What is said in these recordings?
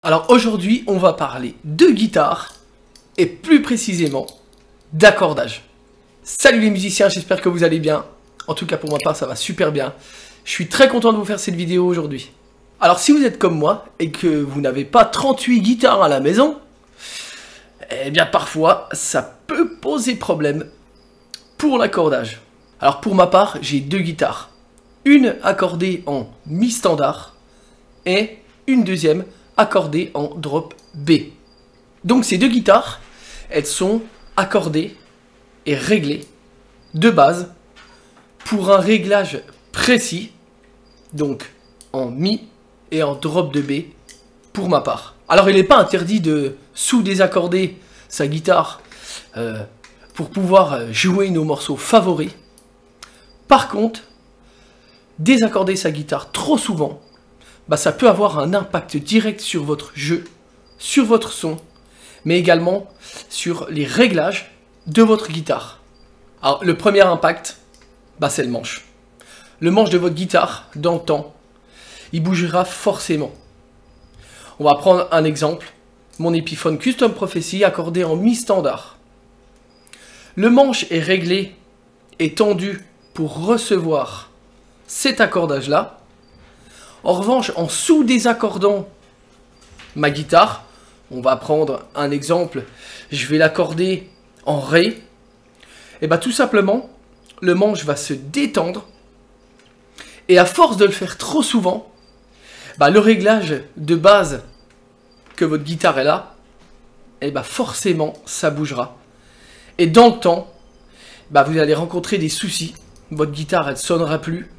Alors aujourd'hui, on va parler de guitare et plus précisément d'accordage. Salut les musiciens, j'espère que vous allez bien. En tout cas pour ma part, ça va super bien. Je suis très content de vous faire cette vidéo aujourd'hui. Alors si vous êtes comme moi et que vous n'avez pas 38 guitares à la maison, eh bien parfois ça peut poser problème pour l'accordage. Alors pour ma part, j'ai deux guitares. Une accordée en mi standard et une deuxième accordée en drop B. Donc ces deux guitares, elles sont accordées et réglées de base pour un réglage précis, donc en mi et en drop de B pour ma part. Alors il n'est pas interdit de sous-désaccorder sa guitare pour pouvoir jouer nos morceaux favoris. Par contre, désaccorder sa guitare trop souvent, ça peut avoir un impact direct sur votre jeu, sur votre son, mais également sur les réglages de votre guitare. Alors le premier impact, c'est le manche. Le manche de votre guitare, dans le temps, il bougera forcément. On va prendre un exemple, mon Epiphone Custom Prophecy accordé en mi standard. Le manche est réglé et tendu pour recevoir cet accordage-là. En revanche, en sous-désaccordant ma guitare, on va prendre un exemple, je vais l'accorder en Ré, et tout simplement, le manche va se détendre, et à force de le faire trop souvent, le réglage de base que votre guitare est là, forcément, ça bougera. Et dans le temps, vous allez rencontrer des soucis, votre guitare, elle ne sonnera plus,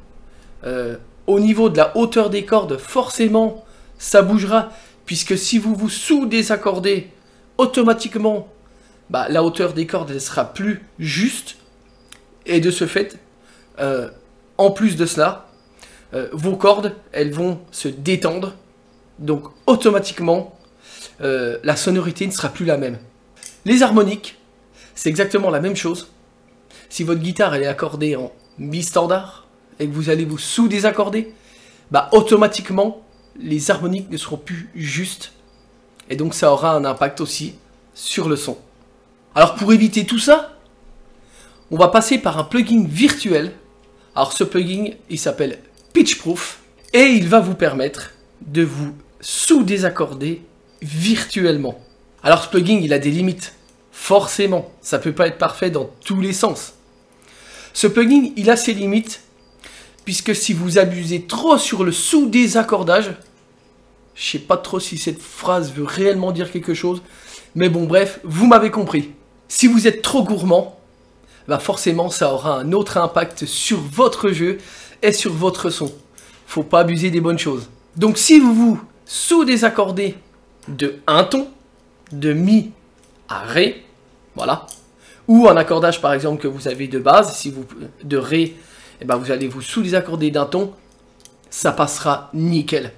au niveau de la hauteur des cordes, forcément, ça bougera, puisque si vous vous sous-désaccordez, automatiquement, la hauteur des cordes, elle sera plus juste, et de ce fait, en plus de cela, vos cordes, elles vont se détendre, donc automatiquement, la sonorité ne sera plus la même. Les harmoniques, c'est exactement la même chose. Si votre guitare, elle est accordée en mi standard, et que vous allez vous sous-désaccorder, automatiquement, les harmoniques ne seront plus justes. Et donc, ça aura un impact aussi sur le son. Alors, pour éviter tout ça, on va passer par un plugin virtuel. Alors, ce plugin, il s'appelle Pitchproof. Et il va vous permettre de vous sous-désaccorder virtuellement. Alors, ce plugin, il a des limites. Forcément, ça ne peut pas être parfait dans tous les sens. Ce plugin, il a ses limites, puisque si vous abusez trop sur le sous-désaccordage, je sais pas trop si cette phrase veut réellement dire quelque chose, mais bon bref, vous m'avez compris. Si vous êtes trop gourmand, forcément ça aura un autre impact sur votre jeu et sur votre son. Faut pas abuser des bonnes choses. Donc si vous vous sous-désaccordez de un ton, de mi à ré, voilà, ou un accordage par exemple que vous avez de base, si vous de ré, vous allez vous sous-désaccorder d'un ton, ça passera nickel.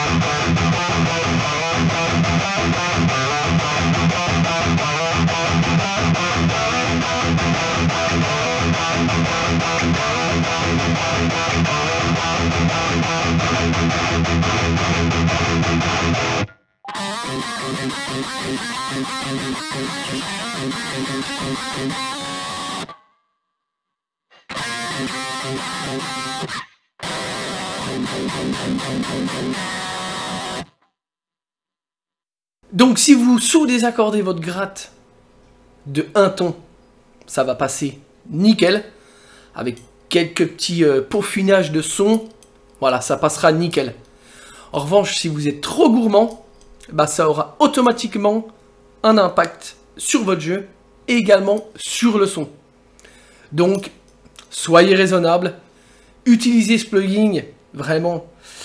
Donc si vous sous-désaccordez votre gratte de un ton, ça va passer nickel, avec quelques petits peaufinages de son, voilà, ça passera nickel. En revanche, si vous êtes trop gourmand, ça aura automatiquement un impact sur votre jeu et également sur le son. Donc, soyez raisonnable, utilisez ce plugin vraiment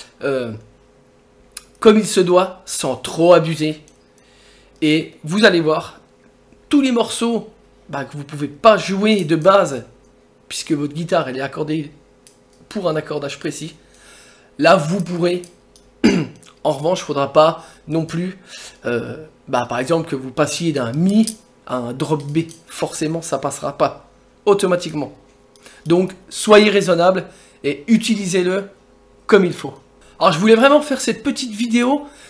comme il se doit, sans trop abuser. Et vous allez voir, tous les morceaux que vous ne pouvez pas jouer de base, puisque votre guitare elle est accordée pour un accordage précis, là vous pourrez. En revanche, il ne faudra pas non plus, par exemple, que vous passiez d'un mi à un drop B. Forcément, ça ne passera pas automatiquement. Donc, soyez raisonnable et utilisez-le comme il faut. Alors, je voulais vraiment faire cette petite vidéo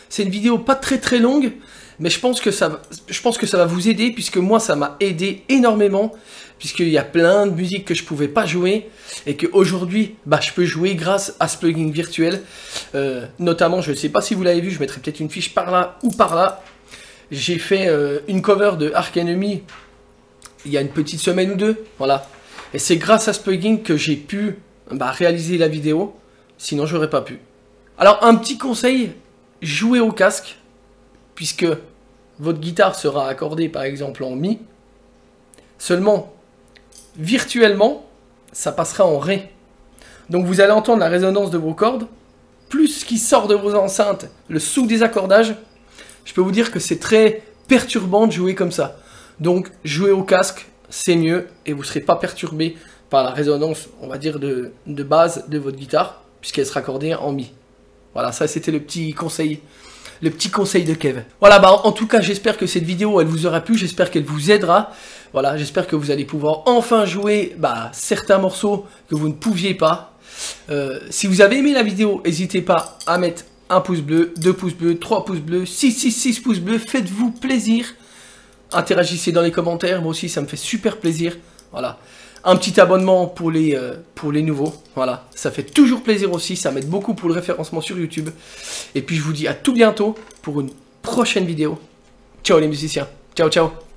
C'est une vidéo pas très longue, mais je pense que ça va vous aider, puisque moi ça m'a aidé énormément, puisqu'il y a plein de musiques que je pouvais pas jouer, et qu'aujourd'hui, bah, je peux jouer grâce à ce plugin virtuel. Notamment, je ne sais pas si vous l'avez vu, je mettrai peut-être une fiche par là ou par là. J'ai fait une cover de Arch Enemy il y a une petite semaine ou deux, voilà. Et c'est grâce à ce plugin que j'ai pu réaliser la vidéo, sinon j'aurais pas pu. Alors un petit conseil, jouez au casque, puisque votre guitare sera accordée par exemple en Mi. Seulement, virtuellement, ça passera en Ré. Donc vous allez entendre la résonance de vos cordes, plus ce qui sort de vos enceintes, le sous-désaccordage. Je peux vous dire que c'est très perturbant de jouer comme ça. Donc jouer au casque, c'est mieux, et vous ne serez pas perturbé par la résonance, on va dire, de base de votre guitare, puisqu'elle sera accordée en Mi. Voilà, ça c'était le petit conseil de Kev. Voilà, bah en tout cas, j'espère que cette vidéo, elle vous aura plu, j'espère qu'elle vous aidera. Voilà, j'espère que vous allez pouvoir enfin jouer certains morceaux que vous ne pouviez pas. Si vous avez aimé la vidéo, n'hésitez pas à mettre un pouce bleu, 2 pouces bleus, 3 pouces bleus, 6 pouces bleus, faites-vous plaisir. Interagissez dans les commentaires, moi aussi ça me fait super plaisir. Voilà, un petit abonnement pour les nouveaux, voilà, ça fait toujours plaisir aussi, ça m'aide beaucoup pour le référencement sur YouTube. Et puis je vous dis à tout bientôt pour une prochaine vidéo. Ciao les musiciens, ciao ciao.